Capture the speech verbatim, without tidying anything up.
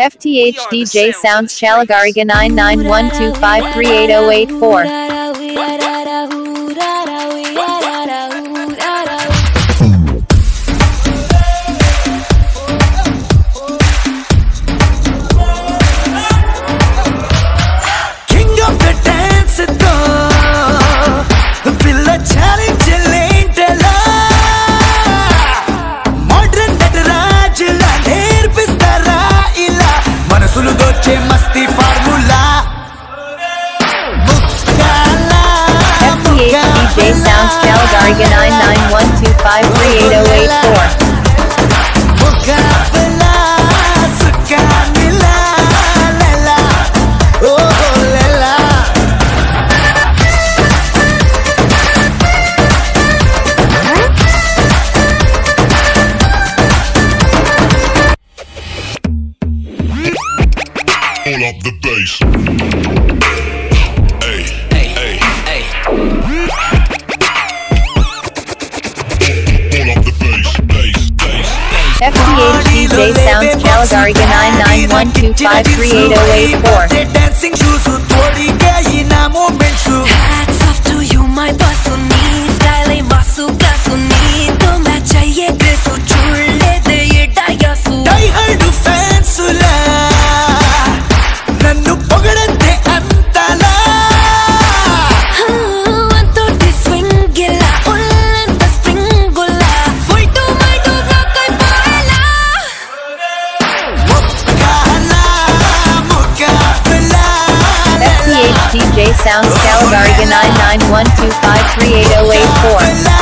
F T H D J Sounds Chalagariga nine nine one two five three eight zero eight four. मस्ती formula F T H D J Sounds Chalagariga nine nine one two five three eight zero eight four. मुकाबला सुका मिला लैला ओ Laila Pull up the bass. Hey, hey, hey, hey. Pull up the bass, bass, bass. F T H D J Sounds Chalagariga nine nine one two five three eight zero eight four. Dancing shoes thodi gayi na moments. Hats off to you my basuni style e masu kasuni to match chahiye grace chul le de ye dayasu Die hard fans la nannu pogadante antala antoti swingilla ullanta springula full to my to rock I paila mukala mukabla F T H D J Sounds Chalagariga nine nine one two five three eight zero eight four.